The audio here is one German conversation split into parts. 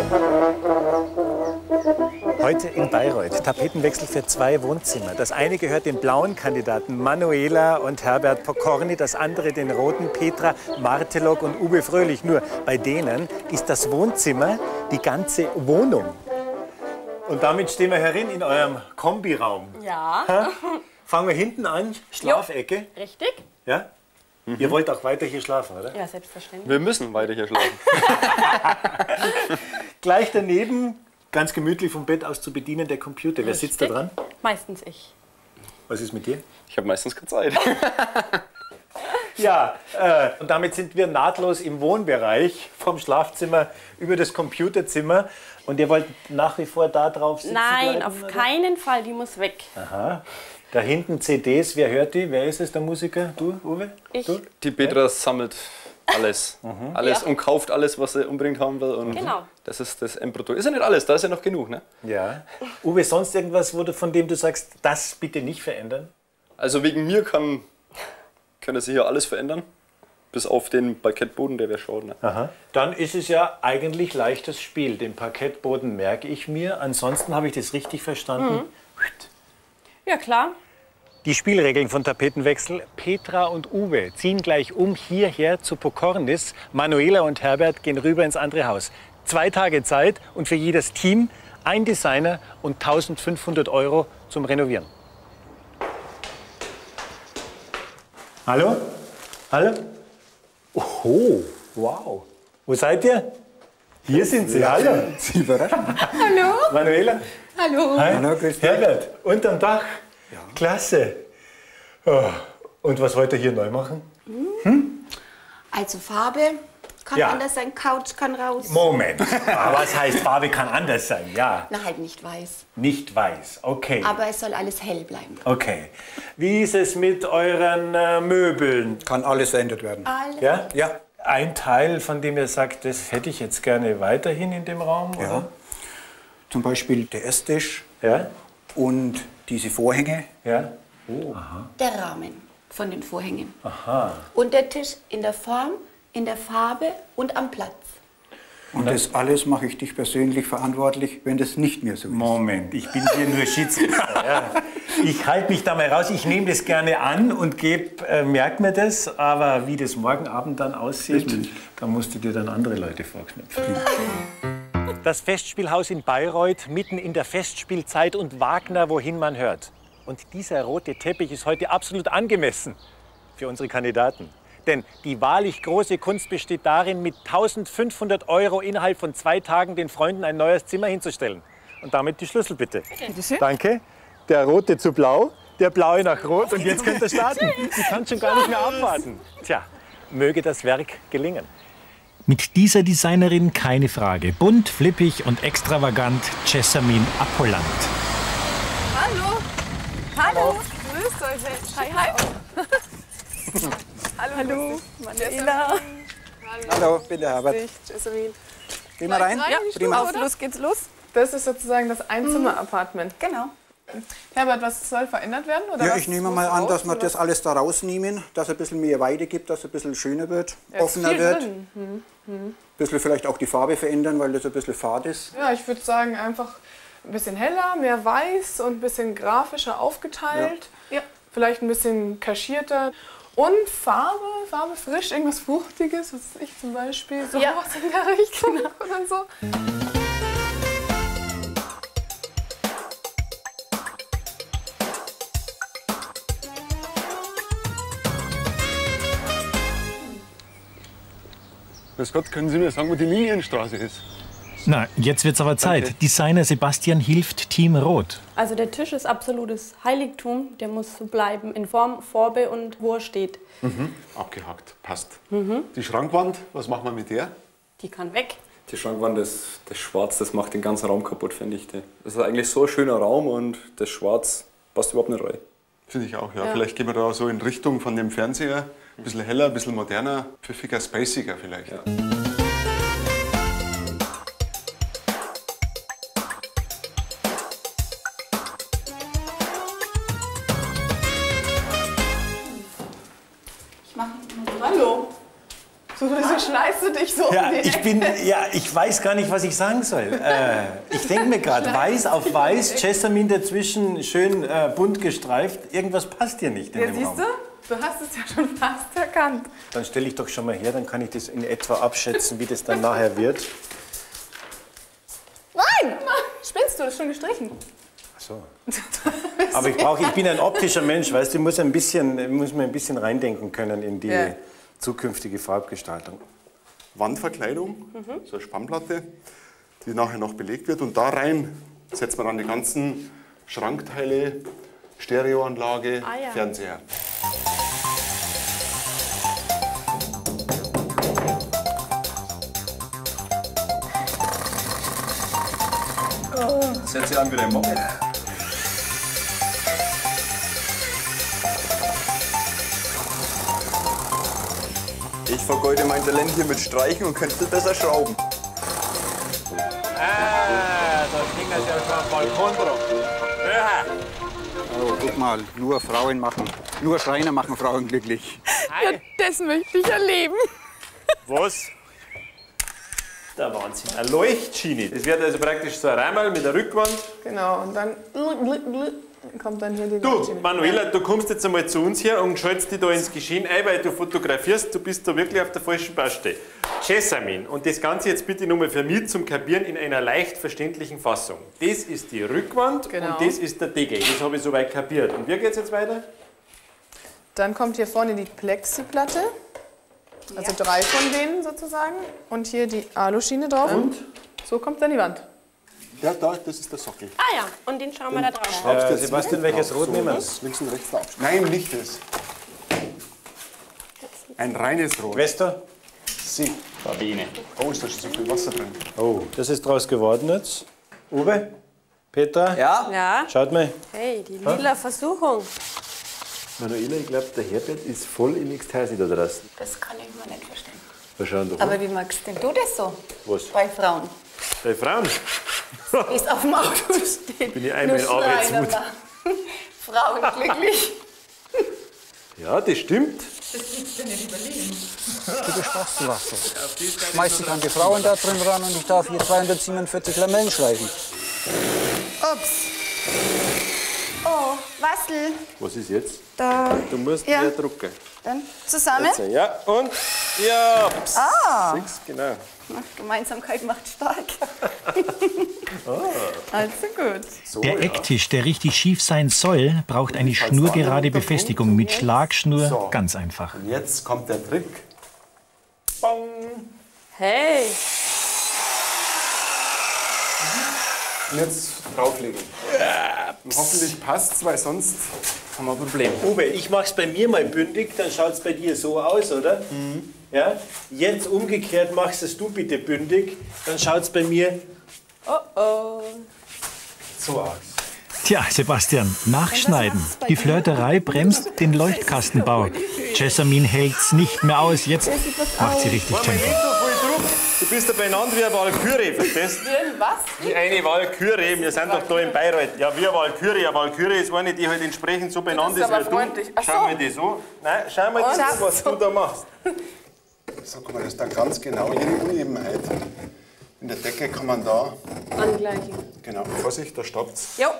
Heute in Bayreuth, Tapetenwechsel für 2 Wohnzimmer. Das eine gehört den blauen Kandidaten Manuela und Herbert Pokorny, das andere den roten Petra Martelok und Uwe Fröhlich. Nur bei denen ist das Wohnzimmer die ganze Wohnung. Und damit stehen wir herin in eurem Kombiraum. Ja. Ha? Fangen wir hinten an, Schlafecke. Jo, richtig. Ja? Ihr wollt auch weiter hier schlafen, oder? Ja, selbstverständlich. Wir müssen weiter hier schlafen. Gleich daneben, ganz gemütlich vom Bett aus zu bedienen, der Computer. Wer sitzt da dran? Meistens ich. Was ist mit dir? Ich habe meistens keine Zeit. Ja, und damit sind wir nahtlos im Wohnbereich, vom Schlafzimmer über das Computerzimmer. Und ihr wollt nach wie vor da drauf sitzen? Nein, bleiben, auf oder? keinen Fall, die muss weg. Aha. Da hinten CDs, wer hört die? Wer ist es, der Musiker? Du, Uwe? Ich. Du? Die Petra sammelt alles. Alles Ja. und kauft alles, was sie unbedingt haben will. Und Genau. das ist das Endprodukt. Ist ja nicht alles, da ist ja noch genug. Ne? Ja. Uwe, sonst irgendwas, von dem du sagst, das bitte nicht verändern? Also wegen mir kann sich hier alles verändern. Bis auf den Parkettboden, der wäre schade. Ne? Aha. Dann ist es ja eigentlich leichtes Spiel. Den Parkettboden merke ich mir. Ansonsten habe ich das richtig verstanden. Ja, klar. Die Spielregeln von Tapetenwechsel. Petra und Uwe ziehen gleich um hierher zu Pokornis. Manuela und Herbert gehen rüber ins andere Haus. 2 Tage Zeit und für jedes Team ein Designer und 1500 € zum Renovieren. Hallo? Hallo? Oho, wow. Wo seid ihr? Hier sind Sie. Hallo. Sie überraschen. Hallo. Manuela. Hallo. Hi. Hallo, grüß dich. Herbert, unterm Dach. Ja. Klasse. Oh. Und was wollt ihr hier neu machen? Also Farbe kann Ja. anders sein, Couch kann raus. Moment. Aber was heißt, Farbe kann anders sein? Ja, Na, halt nicht weiß. nicht weiß. Okay. Aber es soll alles hell bleiben. Okay. Wie ist es mit euren Möbeln? Kann alles verändert werden. Alles. Ja? Ja. Ein Teil, von dem ihr sagt, das hätte ich jetzt gerne weiterhin in dem Raum, Ja. oder? Zum Beispiel der Esstisch Ja? und diese Vorhänge. Ja? Der Rahmen von den Vorhängen. Aha. Und der Tisch in der Form, in der Farbe und am Platz. Und das alles mache ich dich persönlich verantwortlich, wenn das nicht mehr so ist. Moment, ich bin hier nur Schiedsrichter. Ja. Ich halte mich da mal raus. Ich nehme das gerne an und merk mir das. Aber wie das morgen Abend dann aussieht, da musst du dir dann andere Leute vorknüpfen. Das Festspielhaus in Bayreuth, mitten in der Festspielzeit und Wagner, wohin man hört. Und dieser rote Teppich ist heute absolut angemessen für unsere Kandidaten. Denn die wahrlich große Kunst besteht darin, mit 1500 € innerhalb von 2 Tagen den Freunden ein neues Zimmer hinzustellen. Und damit die Schlüssel bitte. Danke. Der rote zu blau, der blaue nach rot und jetzt könnt ihr starten. Ich kann schon gar nicht mehr abwarten. Tja, möge das Werk gelingen. Mit dieser Designerin keine Frage. Bunt, flippig und extravagant Jessamine Appoland. Hallo. Hallo. Grüßt euch. Hi, hi. Hallo. Manuela. Hallo, bin der Herbert. Jessamine. Gehen wir rein? Ja, Prima. auf, los geht's los. Das ist sozusagen das Einzimmer-Apartment. Genau. Herbert, was soll verändert werden? Oder Ja, was ich nehme muss mal an, raus, dass wir oder? das alles da rausnehmen, dass es ein bisschen mehr Weite gibt, dass es ein bisschen schöner wird, Ja, ist offener viel wird. drin. Ein bisschen vielleicht auch die Farbe verändern, weil das ein bisschen fad ist. Ja, ich würde sagen, einfach ein bisschen heller, mehr weiß und ein bisschen grafischer aufgeteilt. Ja. Vielleicht ein bisschen kaschierter. Und Farbe frisch, irgendwas Fruchtiges, was weiß ich zum Beispiel, so Ja. was in der Richtung oder so. Grüß Gott, können Sie mir sagen, wo die Linienstraße ist? Na, jetzt wird's aber Zeit. Designer Sebastian hilft Team Rot. Also der Tisch ist absolutes Heiligtum. Der muss so bleiben in Form, Farbe und wo er steht. Abgehakt, passt. Die Schrankwand, was machen wir mit der? Die kann weg. Die Schrankwand, das Schwarz, das macht den ganzen Raum kaputt, finde ich. Das ist eigentlich so ein schöner Raum und das Schwarz passt überhaupt nicht rein. Finde ich auch, ja. Vielleicht gehen wir da so in Richtung von dem Fernseher. Ein bisschen heller, ein bisschen moderner, pfiffiger, spaciger vielleicht. Ja. Ich mache Hallo. So schneidest du dich so Ja, um die ich weiß gar nicht, was ich sagen soll. Ich denke mir gerade, weiß auf weiß, Jessamine dazwischen schön bunt gestreift. Irgendwas passt hier nicht in Ja, dem siehst Raum. du? Du hast es ja schon fast erkannt. Dann stelle ich doch schon mal her, dann kann ich das in etwa abschätzen, wie das dann nachher wird. Nein! Spinnst du? Das ist schon gestrichen. Ach so. Aber ich bin ein optischer Mensch, weißt du, ich muss mir ein bisschen reindenken können in die zukünftige Farbgestaltung. Wandverkleidung, so eine Spannplatte, die nachher noch belegt wird. Und da rein setzt man dann die ganzen Schrankteile, Stereoanlage, Fernseher. Das hört sich an wie ein Moped. Ich vergeude mein Talent hier mit Streichen und könnte besser schrauben. Ah, da ging das ja schon am Balkon drauf. Oh, guck mal, nur Frauen machen, nur Schreiner machen Frauen glücklich. Ja, das möchte ich erleben. Was? Der Wahnsinn. Eine Leuchtschiene. Das wird also praktisch so ein Rahmen mit der Rückwand. Genau, und dann kommt dann hier die Du, Leuchtschiene. Manuela, du kommst jetzt einmal zu uns hier und schaltest dich da ins Geschehen ein, weil du fotografierst. Du bist da wirklich auf der falschen Baustelle. Jessamine, und das Ganze jetzt bitte nochmal für mich zum Kapieren in einer leicht verständlichen Fassung. Das ist die Rückwand Genau. und das ist der Deckel. Das habe ich soweit kapiert. Und wie geht es jetzt weiter? Dann kommt hier vorne die Plexiplatte. Also 3 von denen sozusagen. Und hier die Aluschiene drauf. Und so kommt dann die Wand. Ja, das ist der Sockel. Ah ja, und den schauen wir da drauf. Schraubst jetzt Sebastian, weg. welches Rot So, nehmen wir? das links und rechts da abschneiden. Nein, nicht das. Ein reines Rot. Schwester? Sie. Sabine. Oh, ist da schon so viel Wasser drin. Oh, das ist draus geworden jetzt. Uwe? Peter? Ja? Ja. Schaut mal. Hey, die lila Versuchung. Manuela, ich glaube, der Herbert ist voll in Ekstase da draußen. Das kann ich mir nicht verstehen. Wir schauen doch. Aber wie magst denn du das so? Was? Bei Frauen. Bei Frauen? Ist auf dem Auto steht. Bin ich einmal in nur Schreiner Arbeitswut. machen Frauen glücklich. Ja, das stimmt. Bitte sparst du was. Schmeiß dich an die Frauen da drin ran und ich darf hier 247 Lamellen schleifen. Ups. Oh, Wastel. Was ist jetzt? Da. Du musst Ja. mehr drucken. Dann zusammen. Ja, und? Ja, pss. Ah. Sechs, genau. Na, Gemeinsamkeit macht stark. Also gut. Der Ecktisch, der richtig schief sein soll, braucht eine schnurgerade Befestigung mit Schlagschnur. So. Ganz einfach. Und jetzt kommt der Trick. Bong. Hey. Und jetzt drauflegen. Und hoffentlich passt's, weil sonst haben wir ein Problem. Uwe, ich mach's bei mir mal bündig, dann schaut's bei dir so aus, oder? Ja? Jetzt umgekehrt machst es du bitte bündig, dann schaut's bei mir so aus. Tja, Sebastian, nachschneiden. Die Flirterei bremst den Leuchtkastenbau. Jessamine hält's nicht mehr aus. Jetzt macht sie richtig Tempo. Du bist ja beieinander wie eine Walküre, verstehst du? Wie ein was? Wie eine Walküre, wir sind doch da in Bayreuth. Ja, wie eine Walküre. Eine Walküre ist eine, die halt entsprechend so benannt Das ist ist aber wie freundlich. du. Ach Schau so. mal die so. Nein, schau mal das, was du da machst. So kann man das dann ganz genau, jede Unebenheit. In der Decke kann man da, Angleichen. genau, Vorsicht, da stoppt's. Jo.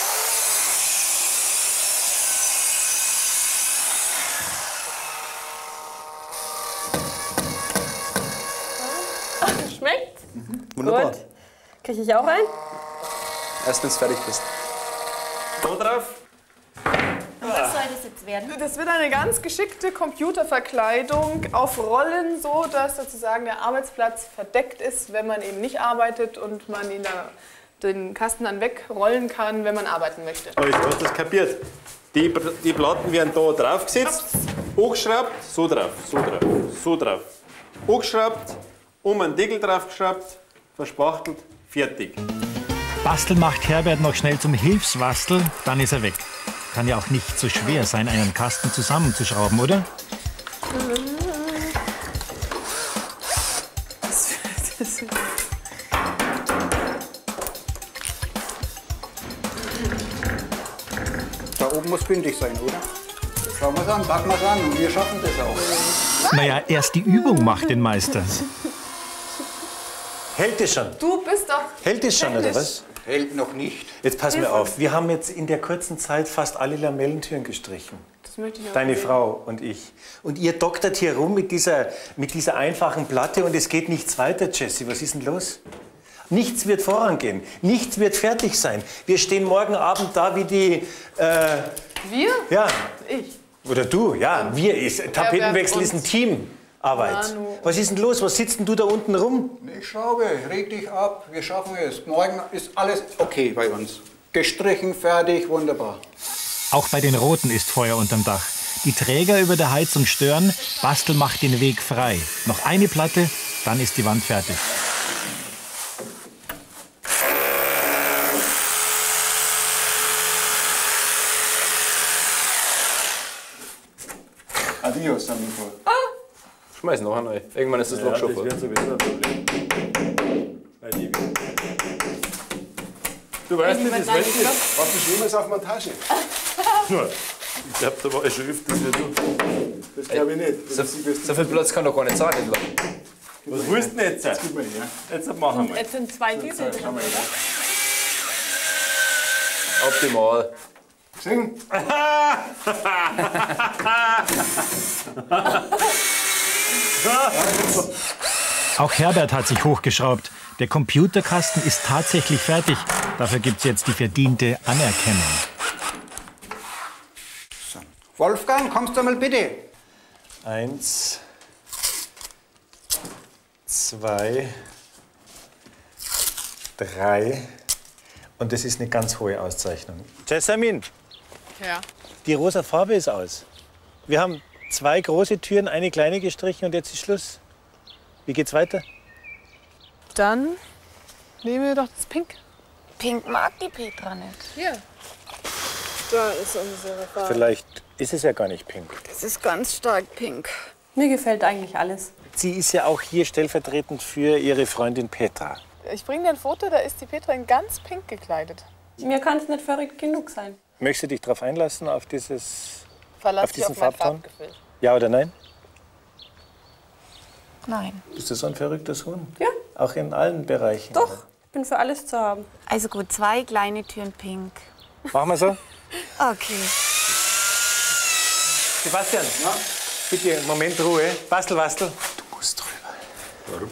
Schmeckt? Wunderbar. Gut. Kriege ich auch ein? Erst wenn du fertig bist. So drauf. Und was soll das jetzt werden? Das wird eine ganz geschickte Computerverkleidung auf Rollen, so dass sozusagen der Arbeitsplatz verdeckt ist, wenn man eben nicht arbeitet und man ihn da, den Kasten dann wegrollen kann, wenn man arbeiten möchte. Also, hast du das kapiert? Die Platten werden da draufgesetzt, hochgeschraubt, so drauf, so drauf, so drauf. Hochgeschraubt, einen Deckel draufgeschraubt, verspachtelt, fertig. Bastel macht Herbert noch schnell zum Hilfswastel, dann ist er weg. Kann ja auch nicht so schwer sein, einen Kasten zusammenzuschrauben, oder? Da oben muss bündig sein, oder? Schauen wir es an, packen wir es an und wir schaffen das auch. Naja, erst die Übung macht den Meister. Hält es schon? Du bist doch... Hält es schon, oder was? Hält noch nicht. Jetzt pass mir auf, wir haben jetzt in der kurzen Zeit fast alle Lamellentüren gestrichen. Das möchte ich auch Deine sehen. Frau und ich. Und ihr doktert hier rum mit dieser einfachen Platte und es geht nichts weiter, Jessie. Was ist denn los? Nichts wird vorangehen. Nichts wird fertig sein. Wir stehen morgen Abend da wie die... Wir? Ja. Ich. Oder du, ja. Tapetenwechsel ist ein Teamarbeit. Was ist denn los? Was sitzt denn du da unten rum? Ich schraube, reg dich ab, wir schaffen es. Morgen ist alles okay bei uns. Gestrichen, fertig, wunderbar. Auch bei den Roten ist Feuer unterm Dach. Die Träger über der Heizung stören, Bastel macht den Weg frei. Noch eine Platte, dann ist die Wand fertig. Adios, amigo. Schmeiß noch eine. Irgendwann ist das Loch schon voll. Das wird sowieso ein Problem. Du weißt nicht, das weiß ich nicht. Was geschrieben ist auf Montage? Ich glaube, da war ich schon öfters wie du. Das glaube ich nicht. So viel Platz kann doch gar nicht sein. Was willst du denn jetzt? Gib mal her. Jetzt machen wir. Jetzt sind 2 Diesel drin, oder? Optimal. Sing. Auch Herbert hat sich hochgeschraubt. Der Computerkasten ist tatsächlich fertig. Dafür gibt es jetzt die verdiente Anerkennung. So. Wolfgang, kommst du mal bitte? 1, 2, 3. Und das ist eine ganz hohe Auszeichnung. Jessamine, Ja. die rosa Farbe ist aus. Wir haben 2 große Türen, eine kleine gestrichen und jetzt ist Schluss. Wie geht's weiter? Dann nehmen wir doch das Pink. Pink mag die Petra nicht. Hier. Da ist unsere Farbe. Vielleicht ist es ja gar nicht pink. Das ist ganz stark pink. Mir gefällt eigentlich alles. Sie ist ja auch hier stellvertretend für ihre Freundin Petra. Ich bringe dir ein Foto, da ist die Petra in ganz pink gekleidet. Mir kann es nicht verrückt genug sein. Möchtest du dich darauf einlassen, auf dieses... Verlass Auf dich diesen auf mein Farbton? Farbgefühl. Ja oder nein? Nein. Bist du so ein verrückter Sohn? Ja. Auch in allen Bereichen? Doch, ich bin für alles zu haben. Also gut, 2 kleine Türen pink. Machen wir so? Okay. Sebastian, bitte einen Moment Ruhe. Bastel. Du musst drüber. Warum?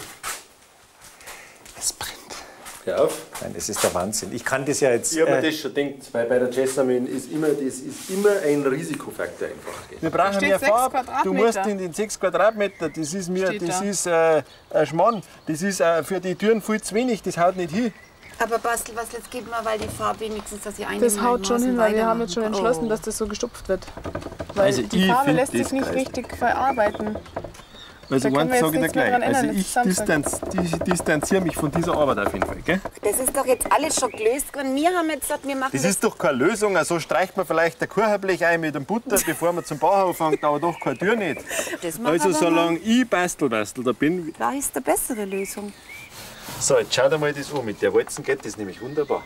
Es brennt. Hör auf. Nein, das ist der Wahnsinn. Ich kann das ja jetzt... Ich habe mir das schon gedacht, weil bei der Jessamine ist immer ein Risikofaktor einfach. Wir brauchen Steht mehr 6 Farbe. Du Quadratmeter. musst in den 6 Quadratmeter, das ist mir, Steht das da. ist ein Schmarrn. Das ist für die Türen viel zu wenig, das haut nicht hin. Aber Bastel, was jetzt gib mal, weil die Farbe wenigstens, dass sie Das haut schon hin, weil wir haben jetzt schon entschlossen, dass dass das so gestopft wird. Weil Also die ich Farbe find lässt sich das nicht geil. richtig verarbeiten. Also Da können wir eins jetzt sage ich dir nichts mehr gleich. dran ändern, Also das ich ist distanziere mich von dieser Arbeit auf jeden Fall. Gell? Das ist doch jetzt alles schon gelöst worden. Wir haben jetzt gesagt, wir machen Das ist doch keine Lösung. So streicht man vielleicht ein Kuchenblech ein mit einem Butter, bevor man zum Bauhaus fängt, aber doch keine Tür nicht. das machen Also wir solange ich Bastel da bin. Da ist eine bessere Lösung. So, jetzt schau dir mal das an. Mit der Walzen geht das nämlich wunderbar.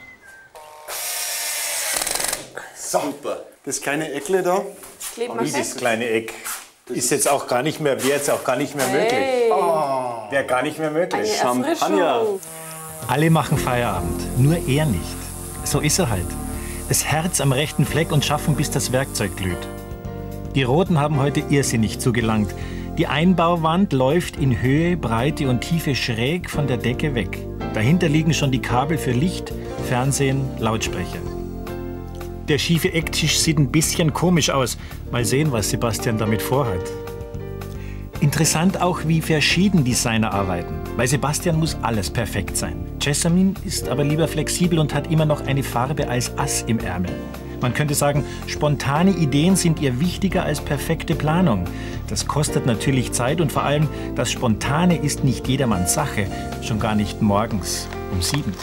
Super. Das kleine Eckle da. Klebt Wie das kleine Eck. Ist jetzt auch gar nicht mehr, wäre jetzt auch gar nicht mehr möglich. Wäre gar nicht mehr möglich. Erfrischung. Alle machen Feierabend, nur er nicht. So ist er halt. Das Herz am rechten Fleck und schaffen, bis das Werkzeug glüht. Die Roten haben heute irrsinnig zugelangt. Die Einbauwand läuft in Höhe, Breite und Tiefe schräg von der Decke weg. Dahinter liegen schon die Kabel für Licht, Fernsehen, Lautsprecher. Der schiefe Ecktisch sieht ein bisschen komisch aus. Mal sehen, was Sebastian damit vorhat. Interessant auch, wie verschieden Designer arbeiten. Bei Sebastian muss alles perfekt sein. Jessamine ist aber lieber flexibel und hat immer noch eine Farbe als Ass im Ärmel. Man könnte sagen, spontane Ideen sind ihr wichtiger als perfekte Planung. Das kostet natürlich Zeit und vor allem, das Spontane ist nicht jedermanns Sache. Schon gar nicht morgens um 7.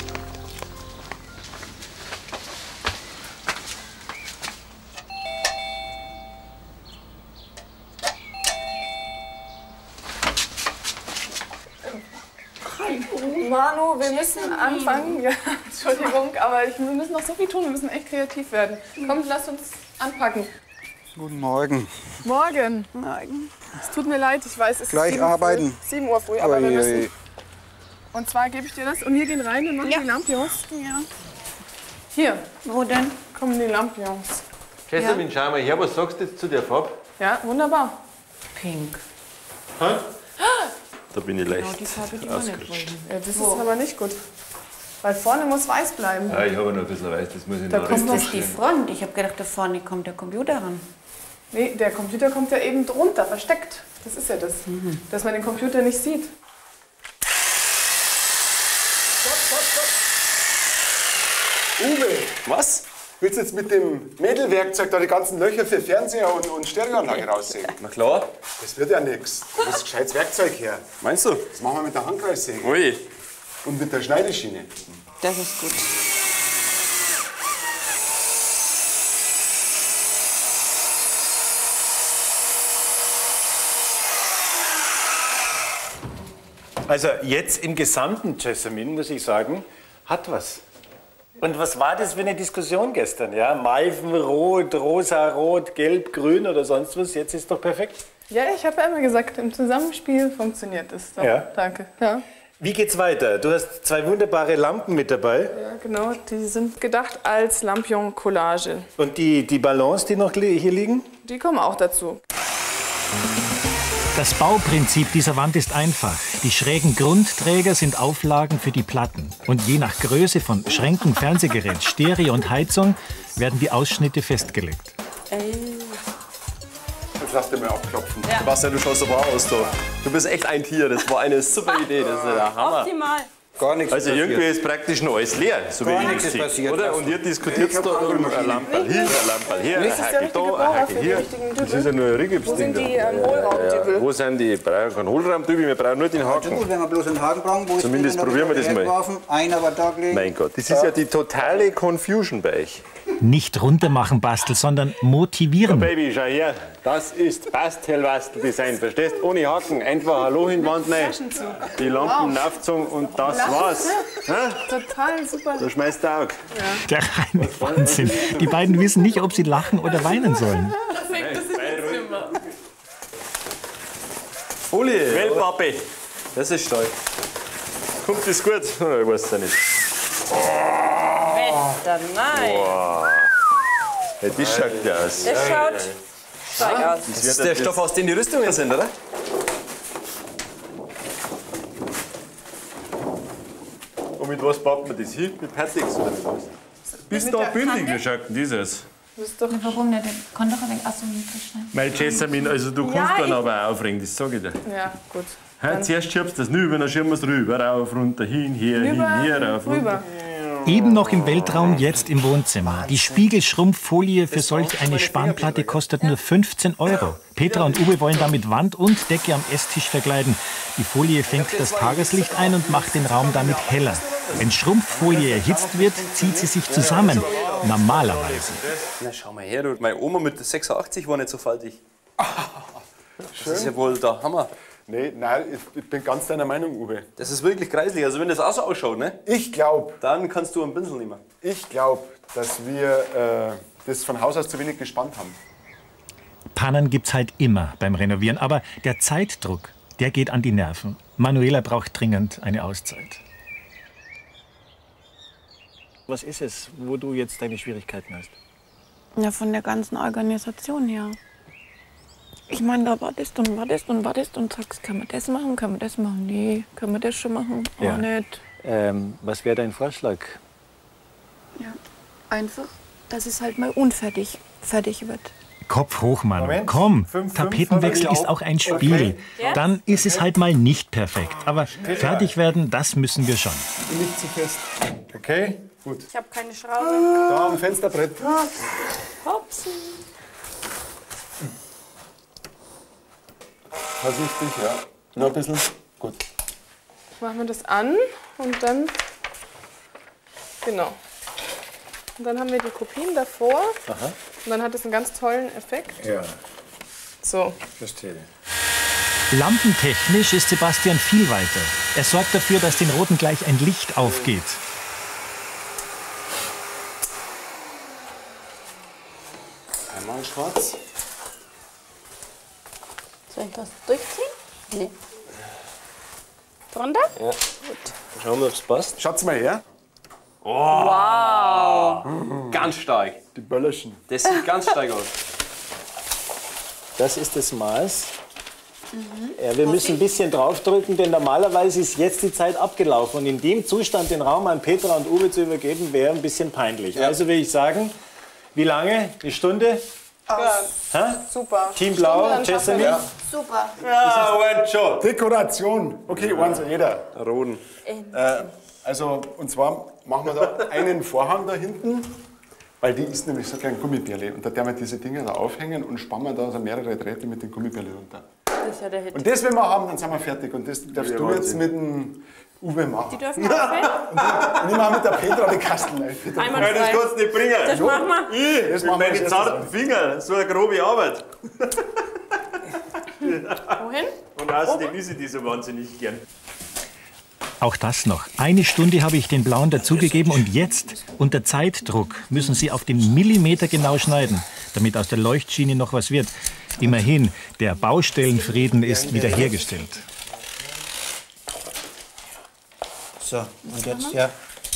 Manu, wir müssen anfangen. Ja, Entschuldigung, aber wir müssen noch so viel tun. Wir müssen echt kreativ werden. Kommt, lasst uns anpacken. Guten Morgen. Morgen. Morgen. Es tut mir leid, ich weiß, es Gleich ist 7 Uhr früh, aber wir müssen. Und zwar gebe ich dir das und wir gehen rein und machen die Lampions. Ja. Hier. Wo denn? Kommen die Lampions. Jessamine, schau mal her, was sagst du jetzt zu der Farbe? Ja, wunderbar. Pink. Hä? Da bin ich leicht Genau, die Farbe, die wir nicht wollen. Ja, das ist aber nicht gut. Weil vorne muss weiß bleiben. Ja, ich habe noch ein bisschen weiß, das muss ich Da noch kommt Das ist die Front. Ich habe gedacht, da vorne kommt der Computer ran. Nee, der Computer kommt ja eben drunter, versteckt. Das ist ja das, dass man den Computer nicht sieht. Uwe, Was? willst du jetzt mit dem Mädelwerkzeug da die ganzen Löcher für Fernseher und Stereoanlage raussägen? Na klar. Das wird ja nichts. Da muss gescheites Werkzeug her. Meinst du? Das machen wir mit der Handkreissäge Ui. und mit der Schneideschiene. Das ist gut. Also jetzt im Gesamten, Jessamine, muss ich sagen, hat was. Und was war das für eine Diskussion gestern? Ja? Malven, rot, rosa, rot, gelb, grün oder sonst was. Jetzt ist doch perfekt. Ja, ich habe ja immer gesagt, im Zusammenspiel funktioniert es. So, Ja. Danke. Ja. Wie geht's weiter? Du hast 2 wunderbare Lampen mit dabei. Ja, genau. Die sind gedacht als Lampion-Collage. Und die Ballons, die noch hier liegen? Die kommen auch dazu. Das Bauprinzip dieser Wand ist einfach. Die schrägen Grundträger sind Auflagen für die Platten. Und je nach Größe von Schränken, Fernsehgerät, Stereo und Heizung werden die Ausschnitte festgelegt. Jetzt lass dir mal abklopfen. Sebastian, du schaust aber aus, du. Du bist echt ein Tier. Das war eine super Idee. Das ist ja der Hammer. Optimal. Gar nichts Also passiert. irgendwie ist praktisch noch alles leer, so wie Gar ich nichts das ist sehe. passiert. Oder? Und ihr diskutiert da um ein Lamperl hier, ein Lamperl hier, ein Das ist der Hacke richtige da, ein Bohrer Hacke für die hier. richtigen Das ist Dübel. ja nur ein Wo Rigipsding sind da. die Hohlraumdübel? Wo sind die? Brauchen wir keinen Hohlraumdübel, wir brauchen nur den Also Haken. gut, wenn wir bloß einen Haken brauchen, wo ist Zumindest der? probieren wir das mal. Hergeworfen, einer war da gelegen. Mein Gott, das ist ja die totale Confusion bei euch. Nicht runtermachen, Bastel, sondern motivieren. Baby, schau her, das ist Bastelwastel-Design, verstehst? Ohne Haken, einfach ein Loch in die Wand rein, die Lampen aufgezogen und das war's. Hä? Total super. Du schmeißt auch. Der reine Wahnsinn. Die beiden wissen nicht, ob sie lachen oder weinen sollen. Folie. Wellpappe, Das ist toll. kommt das gut? Ich weiß es ja nicht. Nein. Ja, das schaut ja aus. Das schaut stark aus. Das ist der Stoff, aus dem die Rüstungen sind, oder? Und mit was baut man das hin? Mit Pertex oder mit was? Bis da bündig, wie schaut denn dieses? Warum nicht? Der kann doch ein wenig aus dem Mikro schneiden. Mein Jessamine, also du kannst dann aber auch aufregen, das sag ich dir. Ja, gut. Hey, zuerst schiebst du das rüber, dann schieben wir es rüber, rauf, runter, hin, hier, hin, hier, rauf, runter. Rüber. Eben noch im Weltraum, jetzt im Wohnzimmer. Die Spiegelschrumpffolie für solch eine Spanplatte kostet nur 15 €. Petra und Uwe wollen damit Wand und Decke am Esstisch verkleiden. Die Folie fängt das Tageslicht ein und macht den Raum damit heller. Wenn Schrumpffolie erhitzt wird, zieht sie sich zusammen. Normalerweise. Na, schau mal her, du. Meine Oma mit 86 war nicht so faltig. Das ist ja wohl der Hammer. Nee, nein, ich bin ganz deiner Meinung, Uwe. Das ist wirklich kreislich. Also wenn das auch so ausschaut, ne? Ich glaube, Dann kannst du einen Pinsel nehmen. dass wir das von Haus aus zu wenig gespannt haben. Pannen gibt's halt immer beim Renovieren, aber der Zeitdruck, der geht an die Nerven. Manuela braucht dringend eine Auszeit. Was ist es, wo du jetzt deine Schwierigkeiten hast? Ja, von der ganzen Organisation her. Ich meine, da wartest und wartest und wartest und sagst, können wir das machen, können wir das machen? Nee, können wir das schon machen? Ja. Auch nicht. Was wäre dein Vorschlag? Ja, einfach, dass es halt mal unfertig fertig wird. Kopf hoch, Mann. Moment. Komm, 5-5 Tapetenwechsel haben wir ist auch. auch ein Spiel. Okay. Dann ist es halt mal nicht perfekt. Aber fertig werden, das müssen wir schon. Nicht zu fest. Okay, gut. Ich habe keine Schraube. Da am Fensterbrett. Hopsen. Vorsichtig, ja. Noch ein bisschen. Gut. Machen wir das an und dann. Genau. Und dann haben wir die Kopien davor. Aha. Und dann hat es einen ganz tollen Effekt. Ja, So. verstehe. Lampentechnisch ist Sebastian viel weiter. Er sorgt dafür, dass den Roten gleich ein Licht aufgeht. Einmal schwarz. Soll ich das durchziehen? Nee. Drunter? Ja. Gut. Schauen wir, ob es passt. Schaut's mal her. Oh. Wow! Ganz stark. Die Böllerchen. Das sieht ganz stark aus. Das ist das Maß. Ja, wir müssen ein bisschen draufdrücken, denn normalerweise ist jetzt die Zeit abgelaufen. Und in dem Zustand den Raum an Petra und Uwe zu übergeben, wäre ein bisschen peinlich. Ja. Also will ich sagen, wie lange? Eine Stunde? Ja, super. Team Blau, Jessamine? Ja. Super. Ja, und schon. Dekoration. Okay, eins jeder. Roden. Also, und zwar machen wir da einen Vorhang da hinten, weil die ist nämlich so klein Gummibärle. Und da werden wir diese Dinger da aufhängen und spannen da so mehrere Drähte mit den Gummibärle runter. Das ist ja der Hit. Und das, wenn wir haben, dann sind wir fertig. Und das darfst du jetzt mit dem Uwe machen. Die dürfen aufhängen? Und ich mache mit der Petra die Kasteln. Einmal Ja, das kannst du nicht bringen. Das machen wir. Das Mit machen wir meinen jetzt zarten Fingern. So eine grobe Arbeit. Wohin? Und außerdem ist die so wahnsinnig gern. Auch das noch. Eine Stunde habe ich den Blauen dazugegeben und jetzt, unter Zeitdruck, müssen Sie auf den Millimeter genau schneiden, damit aus der Leuchtschiene noch was wird. Immerhin, der Baustellenfrieden ist wiederhergestellt. So, und jetzt, ja.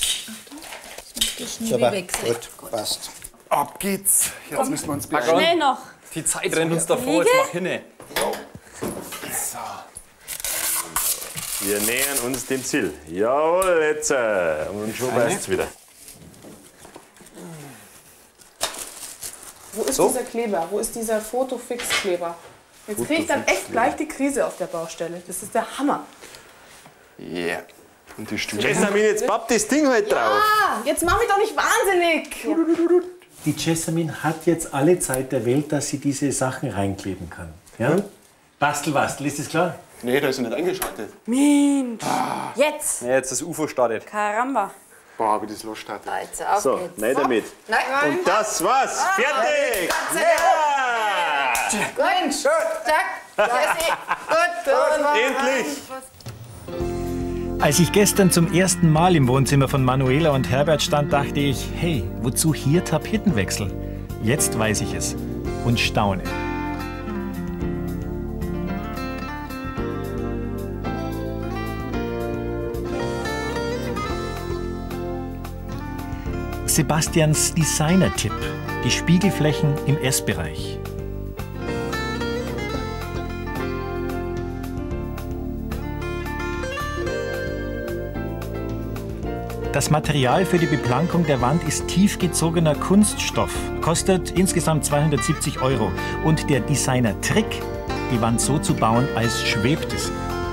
Super, gut, passt. Ab geht's. Jetzt müssen wir uns Schnell noch. Die Zeit rennt uns davor, jetzt mach hinne. Wir nähern uns dem Ziel. Jawohl, jetzt. Und schon passt's wieder. Wo ist dieser Kleber? Wo ist dieser Fotofix-Kleber? Jetzt kriege ich dann echt gleich die Krise auf der Baustelle. Das ist der Hammer. Ja. Yeah. Und die Stühle. Jessamine, jetzt pappt das Ding halt drauf. Ah, jetzt mach mich doch nicht wahnsinnig. Die Jessamine hat jetzt alle Zeit der Welt, dass sie diese Sachen reinkleben kann. Ja? Bastel, ist das klar? Nee, da ist er nicht eingeschaltet. Mensch. Jetzt. Ja, jetzt das UFO startet. Caramba. Boah, wie das losstartet. Also, auf So, geht's. nein damit. Nein. Und das war's. Fertig. Ja! Mensch, zack, Jessie, gut, das war Endlich. Als ich gestern zum ersten Mal im Wohnzimmer von Manuela und Herbert stand, dachte ich, hey, wozu hier Tapetenwechsel? Jetzt weiß ich es und staune. Sebastians Designer-Tipp: die Spiegelflächen im Essbereich. Das Material für die Beplankung der Wand ist tiefgezogener Kunststoff, kostet insgesamt 270 €. Und der Designer-Trick, die Wand so zu bauen, als schwebt es.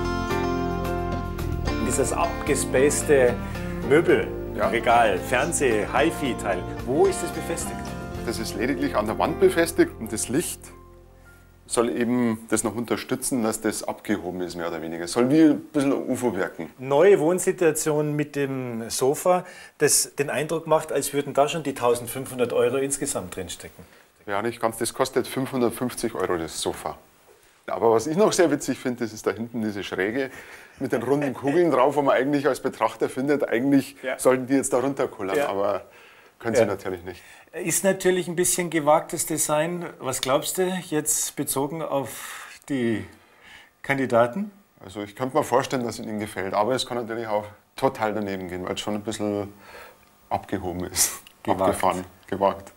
Dieses abgespacede Möbel, Regal, Fernseh, Hi-Fi-Teil, wo ist das befestigt? Das ist lediglich an der Wand befestigt und das Licht soll eben das noch unterstützen, dass das abgehoben ist, mehr oder weniger. Soll wie ein bisschen UFO wirken. Neue Wohnsituation mit dem Sofa, das den Eindruck macht, als würden da schon die 1.500 € insgesamt drinstecken. Ja, nicht ganz. Das kostet 550 €, das Sofa. Aber was ich noch sehr witzig finde, das ist da hinten diese Schräge mit den runden Kugeln drauf, wo man eigentlich als Betrachter findet, eigentlich sollten die jetzt da runterkullern, aber können sie natürlich nicht. Ist natürlich ein bisschen gewagtes Design. Was glaubst du jetzt bezogen auf die Kandidaten? Also ich könnte mir vorstellen, dass es ihnen gefällt, aber es kann natürlich auch total daneben gehen, weil es schon ein bisschen abgehoben ist. Gewagt. Abgefahren, gewagt.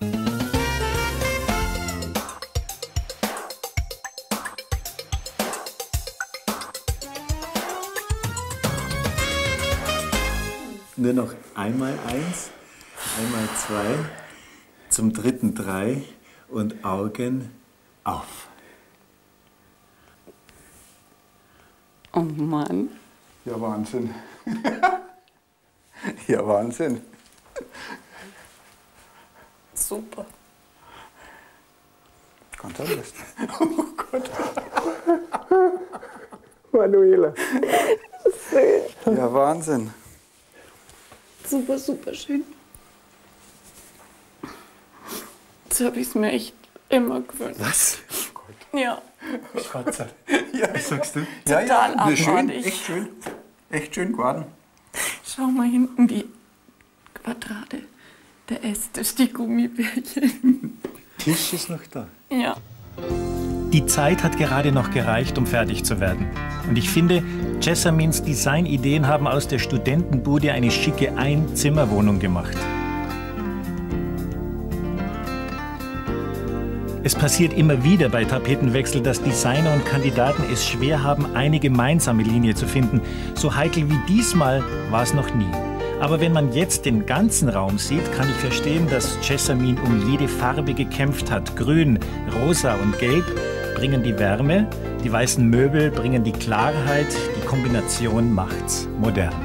Nur noch einmal 1, einmal 2, zum dritten 3 und Augen auf. Oh Mann. Ja, Wahnsinn. Ja, Wahnsinn. Super. Ganz anders. Oh Gott. Manuela. Ja, Wahnsinn. Super, super schön. So habe ich es mir echt immer gewünscht. Was? Ja. Schwarzer. Ja, was sagst du? Total Ja, schön, abartig. echt schön. Echt schön geworden. Schau mal hinten die Quadrate. Der Esstisch, die Gummibärchen. Tisch ist noch da. Ja. Die Zeit hat gerade noch gereicht, um fertig zu werden. Und ich finde, Jessamins Designideen haben aus der Studentenbude eine schicke Einzimmerwohnung gemacht. Es passiert immer wieder bei Tapetenwechsel, dass Designer und Kandidaten es schwer haben, eine gemeinsame Linie zu finden. So heikel wie diesmal war es noch nie. Aber wenn man jetzt den ganzen Raum sieht, kann ich verstehen, dass Jessamine um jede Farbe gekämpft hat. Grün, rosa und gelb bringen die Wärme, die weißen Möbel bringen die Klarheit, die Kombination macht's modern.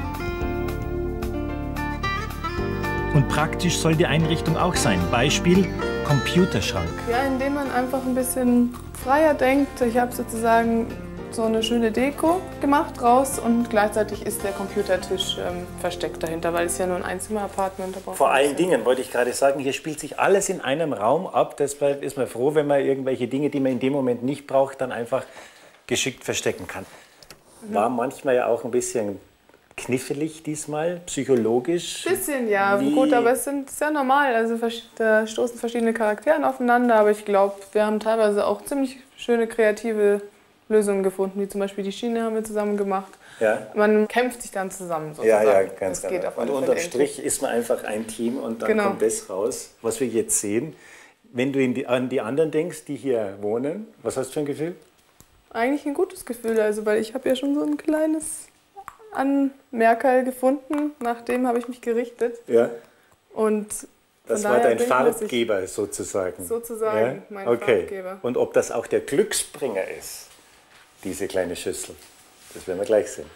Und praktisch soll die Einrichtung auch sein. Beispiel Computerschrank. Ja, indem man einfach ein bisschen freier denkt. Ich habe sozusagen so eine schöne Deko gemacht raus und gleichzeitig ist der Computertisch versteckt dahinter, weil es ja nur ein Einzimmer-Apartment ist. Vor allen Dingen wollte ich gerade sagen, hier spielt sich alles in einem Raum ab. Deshalb ist man froh, wenn man irgendwelche Dinge, die man in dem Moment nicht braucht, dann einfach geschickt verstecken kann. War manchmal ja auch ein bisschen knifflig diesmal, psychologisch. Bisschen, ja. Gut, aber es ist ja normal. Also da stoßen verschiedene Charaktere aufeinander, aber ich glaube, wir haben teilweise auch ziemlich schöne kreative Lösungen gefunden, wie zum Beispiel die Schiene haben wir zusammen gemacht. Ja. Man kämpft sich dann zusammen sozusagen. Ja, ganz genau. Und unterm Strich ist man einfach ein Team und dann kommt das raus, was wir jetzt sehen. Wenn du an die anderen denkst, die hier wohnen, was hast du für ein Gefühl? Eigentlich ein gutes Gefühl, also weil ich habe ja schon so ein kleines Anmerkerl gefunden, nach dem habe ich mich gerichtet. Ja. Und das war dein Farbgeber sozusagen. Sozusagen, ja? Mein Farbgeber. Und ob das auch der Glücksbringer ist, diese kleine Schüssel, das werden wir gleich sehen.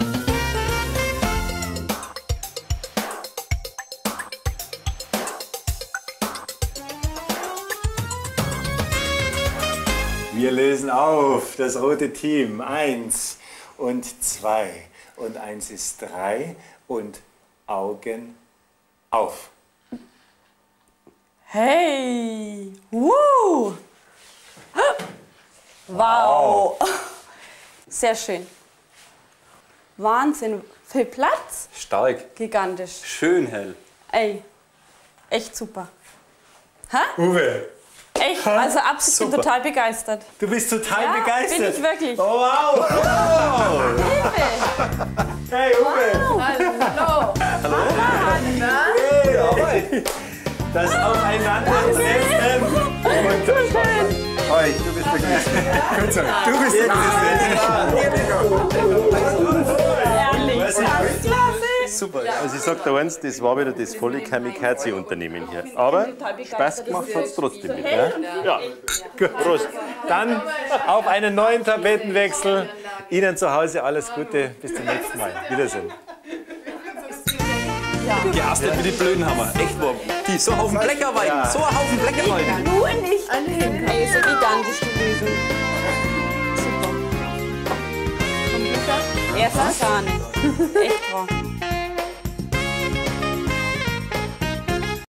Wir lösen auf das rote Team. 1 und 2 und 1 ist 3 und Augen auf. Hey! Wow! Sehr schön. Wahnsinn. Viel Platz. Stark. Gigantisch. Schön hell. Ey, echt super. Uwe. Echt, also absolut, ich bin total begeistert. Du bist total ja, begeistert? Bin ich wirklich. Oh, wow! Hey, Uwe! Wow. Hallo! Hallo! Hey, das Aufeinandertreffen! Hi, du bist begeistert. Du bist Super. Also ich sag dir eins, das war wieder das volle Kamikaze-Unternehmen hier. Aber Spaß gemacht hat es trotzdem wieder. Ja. Gut. Prost. Dann auf einen neuen Tapetenwechsel. Ihnen zu Hause alles Gute. Bis zum nächsten Mal. Wiedersehen. Geastert wie die Blöden haben wir. Echt wahr. Die so Haufen Blech arbeiten. Ja. So ein Haufen Blech arbeiten. Nur nicht anhängen. Ey, so gigantisch gewesen. Super. Computer? Erster Sahne. Echt wahr.